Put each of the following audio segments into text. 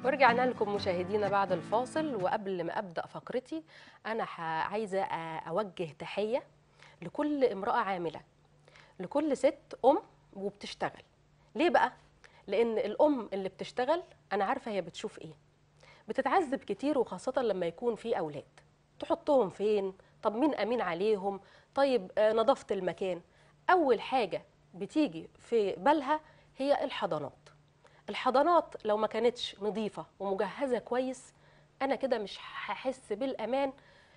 ورجعنا لكم مشاهدينا بعد الفاصل. وقبل ما أبدأ فقرتي أنا عايزة أوجه تحية لكل امرأة عاملة، لكل ست وبتشتغل. ليه بقى؟ لأن الأم اللي بتشتغل أنا عارفة هي بتشوف إيه، بتتعذب كتير، وخاصة لما يكون في أولاد. تحطهم فين؟ طب مين أمين عليهم؟ طيب نظافة المكان. أول حاجة بتيجي في بالها هي الحضانات. الحضانات لو ما كانتش نظيفة ومجهزة كويس أنا كده مش هحس بالأمان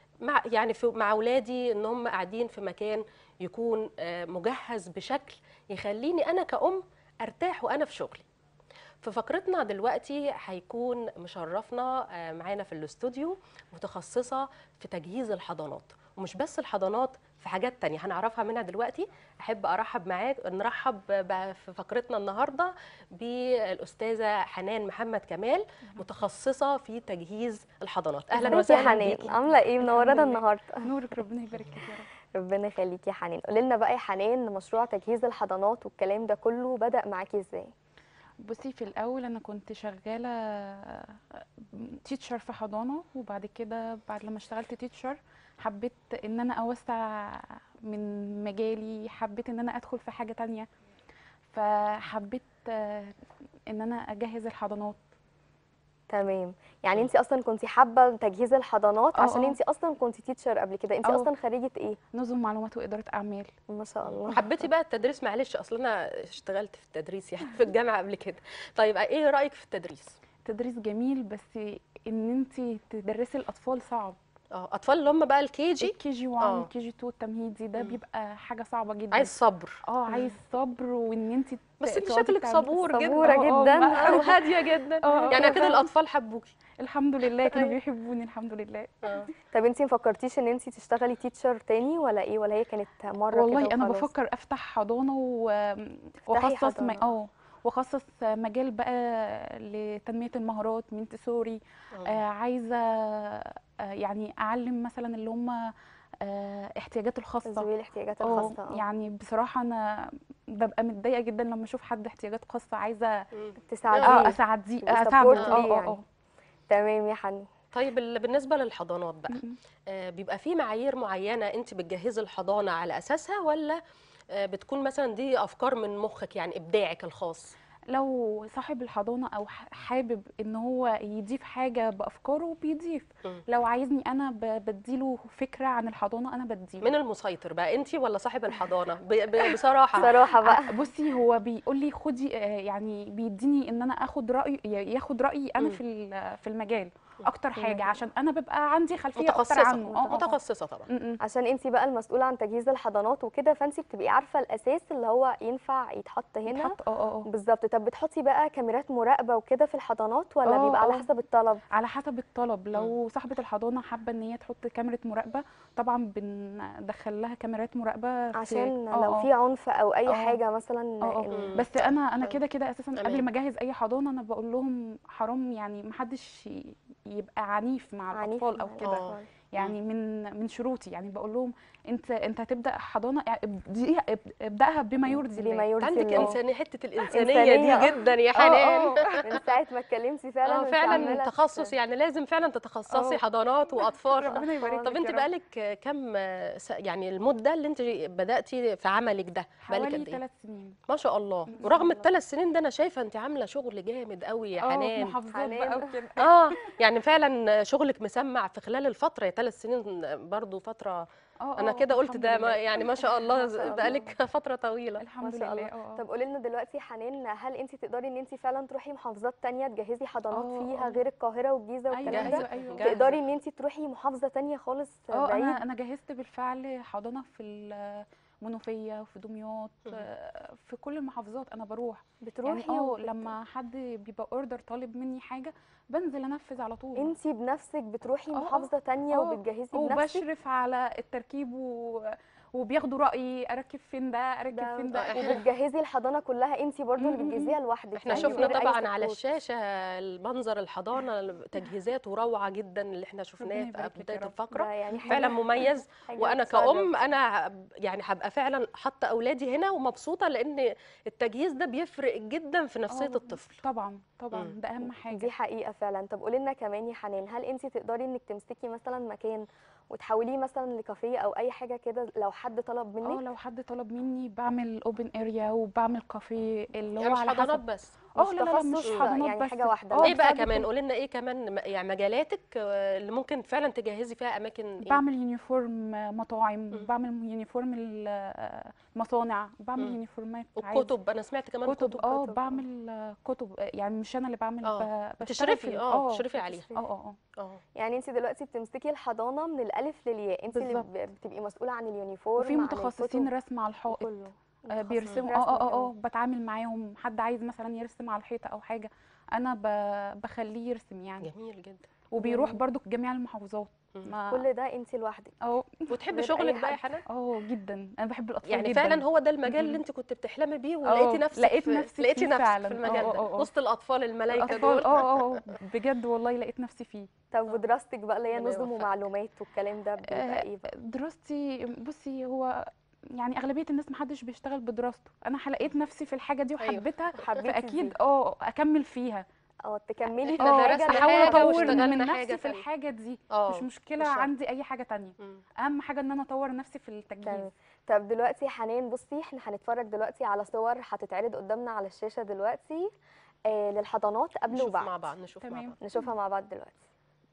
مع أولادي، إن هم قاعدين في مكان يكون مجهز بشكل يخليني أنا كأم أرتاح وأنا في شغلي. في فقرتنا دلوقتي هيكون مشرفنا معانا في الاستوديو متخصصة في تجهيز الحضانات، ومش بس الحضانات، في حاجات تانية هنعرفها منها دلوقتي. أحب نرحب في فقرتنا النهاردة بالأستاذة حنان محمد كمال، متخصصة في تجهيز الحضانات. أهلا ازيك يا وسهلا حنان؟ بيكي. عامله ايه؟ منورانا النهارده. نورك، ربنا يبارك فيك يا رب. ربنا يخليكي يا حنان. قولي لنا بقى يا حنان، مشروع تجهيز الحضانات والكلام ده كله بدأ معاكي ازاي؟ بصي، في الاول انا كنت شغاله تيتشر في حضانه، وبعد كده بعد لما اشتغلت تيتشر حبيت ان انا اوسع من مجالي، حبيت ان انا ادخل في حاجه تانية، فحبيت ان انا اجهز الحضانات. تمام. يعني انت اصلا كنتي حابه تجهيز الحضانات عشان اه انت اصلا كنتي تيتشر قبل كده. انت اه اصلا خريجه ايه؟ نظم معلومات واداره اعمال. ما شاء الله. وحبيتي بقى التدريس؟ معلش اصل انا اشتغلت في التدريس يعني في الجامعه قبل كده. طيب ايه رايك في التدريس؟ تدريس جميل، بس ان انت تدرسي الاطفال صعب. اطفال اللي هم بقى الكي جي، الكي جي 1 والكي جي 2 التمهيدي ده بيبقى حاجه صعبه جدا. عايز صبر. عايز صبر، وان انت بس انت تقعدي شكلك صبور جدا صبوره جدا. وهاديه جدا، يعني اكيد الاطفال حبوكي. الحمد لله كانوا أيوة. بيحبوني الحمد لله. طب انت ما فكرتيش ان انت تشتغلي تيتشر تاني ولا ايه؟ ولا هي كانت مره كده والله وخلاص؟ انا بفكر افتح حضانه تفتحي واخصص حضانة. واخصص مجال بقى لتنميه المهارات مونتسوري. عايزه يعني اعلم مثلا اللي هم احتياجات الخاصه. ذوي الاحتياجات الخاصه. يعني بصراحه انا ببقى متضايقه جدا لما اشوف حد احتياجات خاصه، عايزه تساعديه. اساعده. يعني. تمام يا حنان. طيب بالنسبه للحضانات بقى، بيبقى في معايير معينه انت بتجهزي الحضانه على اساسها، ولا بتكون مثلا دي افكار من مخك، يعني ابداعك الخاص؟ لو صاحب الحضانة أو حابب إن هو يضيف حاجة بأفكاره بيضيف. لو عايزني أنا بديله فكرة عن الحضانة أنا بديله. من المسيطر بقى، أنت ولا صاحب الحضانة؟ بصراحة. بصراحة بقى. بصي، هو بيقول لي خدي، يعني بيديني إن أنا آخد رأي، ياخد رأيي أنا في المجال أكتر حاجة، عشان أنا ببقى عندي خلفية أكتر عنه. متخصصة طبعا. عشان أنت بقى المسؤولة عن تجهيز الحضانات وكده، فأنت بتبقي عارفة الأساس اللي هو ينفع يتحط هنا. بالظبط. طب بتحطي بقى كاميرات مراقبة وكده في الحضانات، ولا بيبقى على حسب الطلب؟ على حسب الطلب. لو صاحبة الحضانة حابة ان هي تحط كاميرا مراقبة، طبعا بندخل لها كاميرات مراقبة عشان لو في عنف او اي حاجة مثلا. بس انا كده اساسا قبل ما اجهز اي حضانة انا بقول لهم حرام، يعني محدش يبقى عنيف مع الاطفال او كده. يعني من شروطي، يعني بقول لهم انت هتبدا حضانه، ابداها بما يرضي الله. عندك انسانيه، حته الانسانيه دي جدا يا حنان. من ساعه ما اتكلمتي فعلا فعلا تخصص، يعني لازم فعلا تتخصصي حضانات واطفال. ربنا يبارك. طب انت بقالك كم يعني المده اللي انت بداتي في عملك ده؟ حوالي 3 سنين ما شاء الله. ورغم ال3 سنين ده انا شايفه انت عامله شغل جامد قوي يا حنان. محافظات بقى وكده. يعني فعلا شغلك مسمع في خلال الفتره 3 سنين برضو فتره. انا كده قلت ده يعني ما شاء الله بقالك فتره طويله. الحمد لله. طب قولي لنا دلوقتي يا حنان، هل انت تقدري ان انت فعلا تروحي محافظات تانية تجهزي حضانات فيها غير القاهره والجيزه والكلام ده؟ أيوة. تقدري ان انت تروحي محافظه تانية خالص بعيد؟ انا جهزت بالفعل حضانه في المنوفيه وفي دمياط، في كل المحافظات انا بروح. بتروحي يعني لما حد بيبقى اوردر طالب مني حاجه بنزل انفذ على طول. انت بنفسك بتروحي محافظه تانية وبتجهزي بنفسك؟ وبشرف على التركيب وبياخدوا رايي اركب فين ده اركب فين ده. وبتجهزي الحضانه كلها انت برضو اللي بتجهزيها لوحدك؟ احنا شفنا طبعا على الشاشه المنظر الحضانه تجهيزات روعه جدا اللي احنا شفناه في بدايه الفقره، يعني فعلا مميز. وانا كأم انا يعني هبقى فعلا حاطه اولادي هنا ومبسوطه، لان التجهيز ده بيفرق جدا في نفسيه الطفل. طبعا ده اهم حاجه. دي حقيقه فعلا. طب قولي لنا كمان يا حنان، هل انت تقدري انك تمسكي مثلا مكان وتحوليه مثلا لكافيه او اي حاجه كده لو حد طلب منك؟ لو حد طلب مني بعمل اوبن اريا وبعمل كافيه اللي هو يعني مش على حضانات حسب بس. لا مش حضانات يعني بس، حاجه واحده. ايه بقى كمان؟ قولي لنا ايه كمان يعني مجالاتك اللي ممكن فعلا تجهزي فيها اماكن ايه؟ بعمل يونيفورم مطاعم، بعمل يونيفورم المصانع، بعمل يونيفورمات وكتب. انا سمعت كمان كتب. بعمل كتب، يعني مش انا اللي بعمل، بتشرفي بتشرفي عليها. يعني انت دلوقتي بتمسكي الحضانه من الالف للياء، انت اللي بتبقي مسؤوله عن اليونيفورم، وفي متخصصين رسم على الحائط بيرسموا. بتعامل معاهم، حد عايز مثلا يرسم على الحيطه او حاجه انا بخليه يرسم يعني. جميل جدا. وبيروح برضو جميع المحافظات. كل ده انت لوحدك؟ وتحبي شغلك بقى يا حنان؟ جدا، انا بحب الاطفال يعني جدا. فعلا هو ده المجال اللي انت كنت بتحلمي بيه ولقيتي نفسك لقيتي نفسك فعلا في المجال ده وسط الاطفال الملايكه دول. بجد والله لقيت نفسي فيه. طب ودراستك بقى اللي هي نظم ومعلومات والكلام ده بيبقى ايه بقى؟ دراستي بصي، هو يعني اغلبيه الناس محدش بيشتغل بدراسته، انا لقيت نفسي في الحاجه دي وحبيتها، فاكيد اكمل فيها. تكملي في الحاجه، احاول اطور من نفسي في الحاجه دي. مش مشكله عندي اي حاجه تانية. اهم حاجه ان انا اطور نفسي في التجهيز. طب دلوقتي يا حنان بصي، احنا هنتفرج دلوقتي على صور هتتعرض قدامنا على الشاشه دلوقتي للحضانات قبل وبعد. مع بعض نشوفها مع بعض دلوقتي.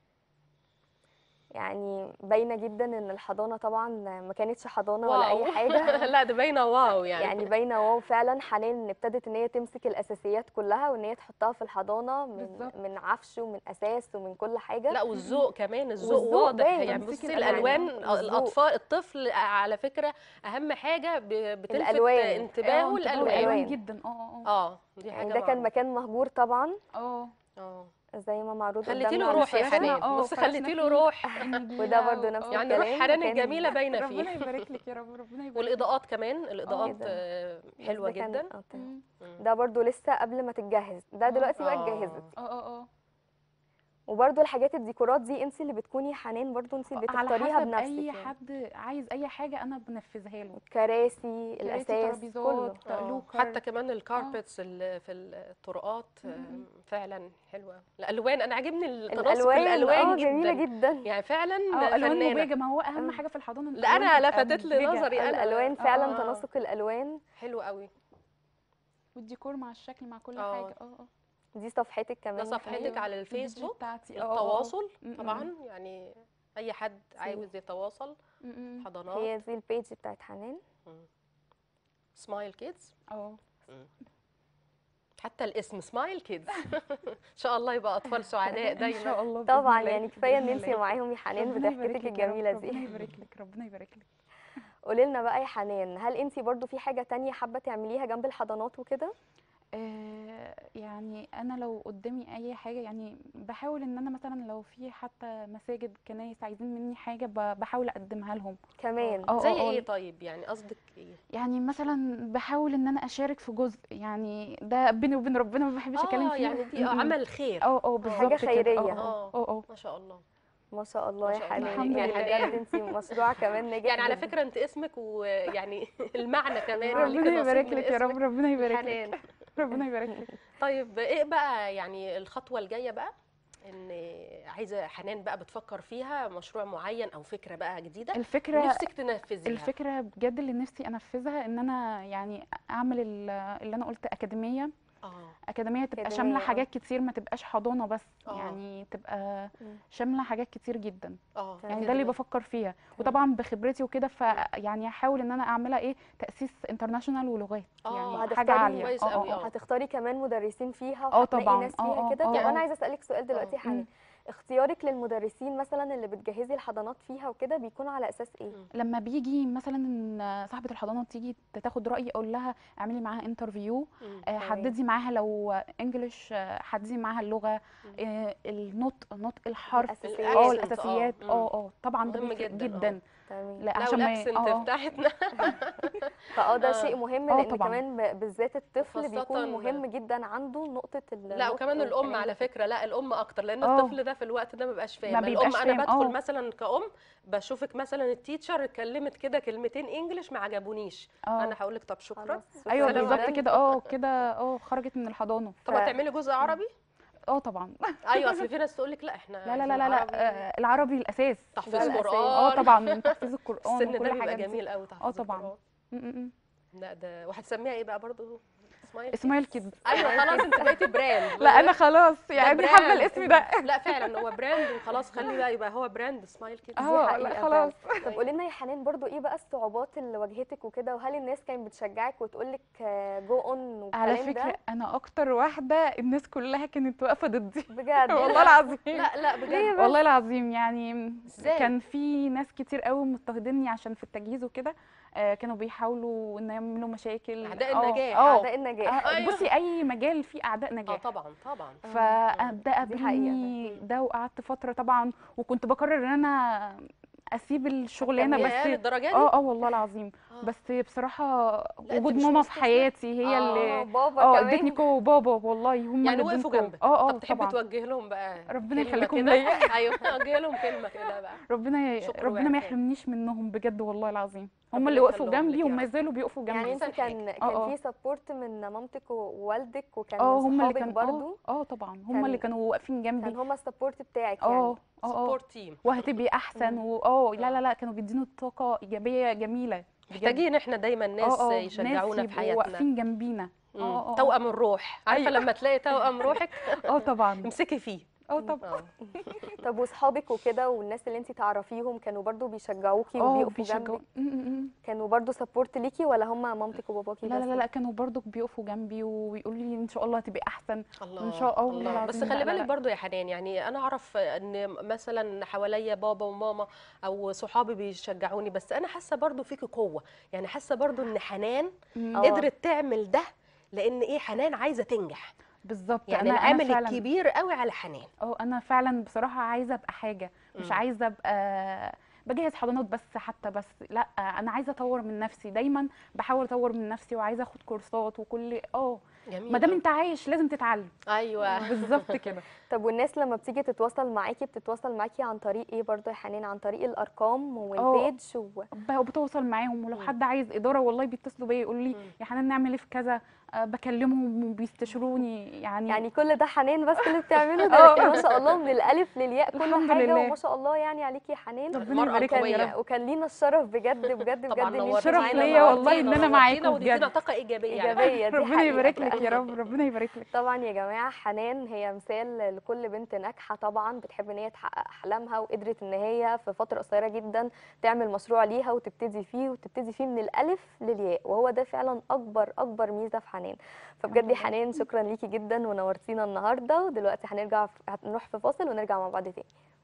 يعني باينه جدا ان الحضانه طبعا ما كانتش حضانه ولا اي حاجه. لا ده باينه واو يعني باينه واو فعلا. حنان ابتدت ان هي تمسك الاساسيات كلها وان هي تحطها في الحضانه من عفش ومن اساس ومن كل حاجه. لا والذوق كمان، الذوق واضح يعني. بصي الالوان، الاطفال الطفل على فكره اهم حاجه بتلفت انتباهه الالوان جدا. دي حاجه يعني ده كان مكان مهجور طبعا. زي ما معروض قدامنا. خليتي له روح يا حنان. بصي خليتي له روح. وده برده نفس الكلام. يعني روح حنان الجميله باينه فيه. ربنا يبارك لك يا رب، ربنا يبارك. والاضاءات كمان، الاضاءات حلوه جدا. ده برده لسه قبل ما تتجهز، ده دلوقتي بقى اتجهزت. وبرده الحاجات الديكورات دي انت اللي بتكوني حنان برده انت اللي بتختاريها بنفسك. اي حد عايز اي حاجه انا بنفذها له. كراسي، الاساس، كله. حتى كمان الكاربتس في الطرقات فعلا حلوه. الالوان انا عاجبني التناسق الالوان جميله جدا يعني فعلا الوان مبهجه. ما هو اهم حاجه في الحضانه لا انا لفتت لي نظري الالوان فعلا. تناسق الالوان حلو قوي، والديكور مع الشكل مع كل حاجه. دي صفحتك كمان؟ ده صفحتك على الفيسبوك بتاعتي. التواصل طبعا يعني اي حد عاوز يتواصل. حضانات. هي دي البيج بتاعت حنان، سمايل كيدز. حتى الاسم سمايل كيدز. ان شاء الله يبقى اطفال سعداء دايما ان شاء الله. طبعا يعني كفايه ان انت معاهم يا حنان بضحكتك الجميله دي. ربنا يبارك لك، ربنا يبارك لك. قولي لنا بقى يا حنان، هل انت برضو في حاجه تانية حابه تعمليها جنب الحضانات وكده؟ يعني انا لو قدامي اي حاجه، يعني بحاول ان انا مثلا لو في حتى مساجد كنايس عايزين مني حاجه بحاول اقدمها لهم كمان. زي ايه طيب؟ يعني قصدك ايه؟ يعني مثلا بحاول ان انا اشارك في جزء، يعني ده بيني وبين ربنا ما بحبش اتكلم فيه. يعني دي عمل خير. بالظبط، حاجه خيريه. ما شاء الله. ما شاء الله يا حنان. يعني بجد انت مشروع كمان ناجح يعني على فكره انت اسمك ويعني المعنى كمان. ربنا يبارك لك يا رب، ربنا يبارك لك، ربنا يبارك لك. طيب ايه بقى يعني الخطوه الجايه بقى؟ ان عايزه حنان بقى بتفكر فيها مشروع معين او فكره بقى جديده الفكره نفسك تنفذيها؟ الفكره بجد اللي نفسي انفذها ان انا يعني اعمل اللي انا قلت اكاديميه. أكاديمية تبقى شاملة حاجات كتير، ما تبقاش حضانة بس. يعني تبقى شاملة حاجات كتير جدا. يعني ده اللي بفكر فيها. وطبعا بخبرتي وكده فيعني هحاول ان انا اعملها تأسيس انترناشونال ولغات. يعني حاجة عالية. هتختاري كمان مدرسين فيها وهتلاقي ناس فيها كده. طب انا عايزة اسألك سؤال دلوقتي يا حنان، اختيارك للمدرسين مثلا اللي بتجهزي الحضانات فيها وكده بيكون على اساس ايه؟ لما بيجي مثلا صاحبه الحضانه تيجي تاخد رايي اقول لها اعملي معاها انترفيو، حددي معاها لو انجلش، حددي معاها اللغه، النطق الحرف، الاساسيات. طبعا ده بيفرق جدا. لا عشان الاكسنت بتاعتنا ده شيء مهم، لان طبعا. كمان بالذات الطفل بيكون مهم جدا عنده نقطه لا وكمان الام على فكره، لا الام اكتر، لان الطفل ده في الوقت ده ما بيبقاش فاهم. الام انا بدخل مثلا كأم بشوفك مثلا التيتشر اتكلمت كده كلمتين انجلش ما عجبونيش، انا هقول لك طب شكرا. ايوه بالظبط كده. كده خرجت من الحضانه. طب هتعملي جزء عربي؟ طبعا. ايوه اصل في ناس تقول لك لا احنا لا العربي الاساس، تحفيظ قران. طبعا تحفيظ القران السن ده بيبقى جميل قوي تحفيظ طبعا. لا ده وهتسميها ايه بقى برضه؟ اسماعيل كيدز. ايوه خلاص انت بقيتي براند. لا انا خلاص يعني حابه الاسم ده. لا فعلا هو براند وخلاص، خلي بقى يبقى هو براند اسماعيل كيدز. لا خلاص. طب قولي لنا يا حنان برضو ايه بقى الصعوبات اللي واجهتك وكده، وهل الناس كانت بتشجعك وتقول لك جو اون والكلام ده؟ على فكره انا اكتر واحده الناس كلها كانت واقفه ضدي بجد والله العظيم. لا بجد والله العظيم يعني كان في ناس كتير قوي مضطهديني عشان في التجهيز وكده، كانوا بيحاولوا ان يعملوا مشاكل. اعداء النجاح. اعداء النجاح. بصي اي مجال فيه اعداء نجاح. طبعا فده قابلني ده، وقعدت فتره طبعا، وكنت بقرر ان انا اسيب الشغلانه بس للدرجه دي. والله العظيم. بس بصراحه وجود ماما في حياتي هي اللي بابا ادتني قوه، وبابا والله هم يعني وقفوا جنبك. طب تحبي توجه لهم بقى ربنا يخليكم ليا؟ ايوه وجه لهم كلمه كده بقى. ربنا ما يحرمنيش منهم بجد والله العظيم، هم اللي وقفوا جنبي وما زالوا بيقفوا جنبي. يعني انت كان في سبورت من مامتك ووالدك وكان صحابك برضو؟ طبعا هم اللي كانوا واقفين جنبي، كان هم السبورت بتاعك يعني. سبورت تيم وهتبقي احسن لا كانوا بيدينوا طاقه ايجابيه جميله. محتاجين احنا دايما ناس يشجعونا في حياتنا، واقفين جنبينا. توأم الروح، عارفه لما تلاقي توأم روحك طبعا امسكي فيه. طبعا. طب واصحابك وكده والناس اللي انت تعرفيهم كانوا برضو بيشجعوكي وبيقفوا جنبك؟ كانوا برضو سبورت ليكي ولا هم مامتك وباباكي بس؟ لا كانوا برضو بيقفوا جنبي ويقولوا لي ان شاء الله هتبقي احسن. الله ان شاء الله. بس خلي بالك برضو يا حنان، يعني انا اعرف ان مثلا حواليا بابا وماما او صحابي بيشجعوني، بس انا حاسه برضو فيكي قوه، يعني حاسه برضو ان حنان قدرت تعمل ده، لان ايه حنان عايزه تنجح بالظبط. يعني العامل الكبير قوي على حنان. انا فعلا بصراحه عايزه ابقى حاجه، مش عايزه ابقى بجهز حضانات بس حتى بس، لا انا عايزه اطور من نفسي، دايما بحاول اطور من نفسي وعايزه اخد كورسات وكل ما دام انت عايش لازم تتعلم. ايوه بالظبط كده. طب والناس لما بتيجي تتواصل معاكي بتتواصل معاكي عن طريق ايه برضو يا حنان؟ عن طريق الارقام والبيج بتواصل معاهم، ولو حد عايز اداره والله بيتصلوا بيا يقولوا لي يا حنان نعمل ايه في كذا، بكلمهم وبيستشروني يعني كل ده حنان بس اللي بتعمله ده ما شاء الله من الالف للياء كل حاجه لله. وما شاء الله يعني عليكي يا حنان. ربنا يبارك لك. وكان لينا الشرف بجد بجد بجد ان الشرف ليا والله ان انا معاكم بجد، طاقه ايجابيه دي ربنا يبارك لك يا رب، ربنا يبارك لك. طبعا يا جماعه حنان هي مثال لكل بنت ناجحه طبعا بتحب ان هي تحقق احلامها، وقدرت ان هي في فتره قصيره جدا تعمل مشروع ليها وتبتدي فيه من الالف للياء، وهو ده فعلا اكبر ميزه في حنان. فبجد يا حنان شكرا ليكي جدا ونورتينا النهارده، ودلوقتي هنروح في فاصل ونرجع مع بعض تاني.